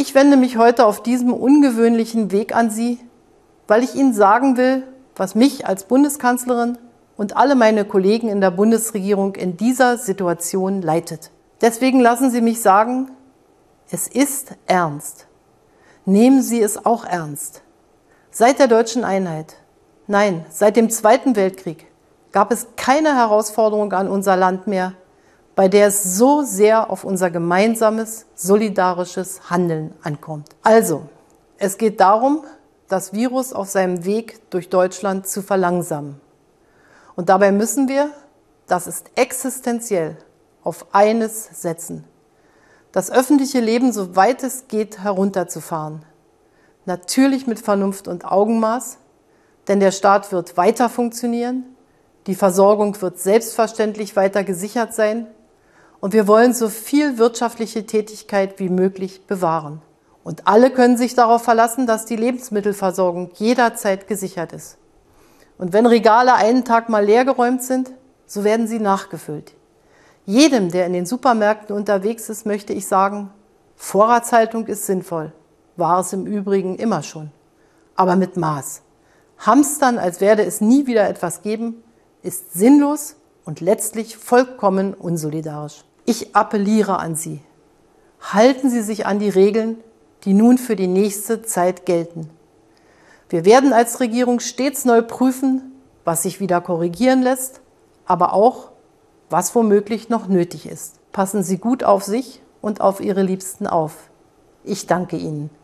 Ich wende mich heute auf diesem ungewöhnlichen Weg an Sie, weil ich Ihnen sagen will, was mich als Bundeskanzlerin und alle meine Kollegen in der Bundesregierung in dieser Situation leitet. Deswegen lassen Sie mich sagen, es ist ernst. Nehmen Sie es auch ernst. Seit der deutschen Einheit, nein, seit dem Zweiten Weltkrieg, gab es keine Herausforderung an unser Land mehr, bei der es so sehr auf unser gemeinsames, solidarisches Handeln ankommt. Also, es geht darum, das Virus auf seinem Weg durch Deutschland zu verlangsamen. Und dabei müssen wir, das ist existenziell, auf eines setzen: das öffentliche Leben, soweit es geht, herunterzufahren. Natürlich mit Vernunft und Augenmaß, denn der Staat wird weiter funktionieren, die Versorgung wird selbstverständlich weiter gesichert sein und wir wollen so viel wirtschaftliche Tätigkeit wie möglich bewahren. Und alle können sich darauf verlassen, dass die Lebensmittelversorgung jederzeit gesichert ist. Und wenn Regale einen Tag mal leergeräumt sind, so werden sie nachgefüllt. Jedem, der in den Supermärkten unterwegs ist, möchte ich sagen, Vorratshaltung ist sinnvoll, war es im Übrigen immer schon, aber mit Maß. Hamstern, als werde es nie wieder etwas geben, ist sinnlos und letztlich vollkommen unsolidarisch. Ich appelliere an Sie, halten Sie sich an die Regeln, die nun für die nächste Zeit gelten. Wir werden als Regierung stets neu prüfen, was sich wieder korrigieren lässt, aber auch, was womöglich noch nötig ist. Passen Sie gut auf sich und auf Ihre Liebsten auf. Ich danke Ihnen.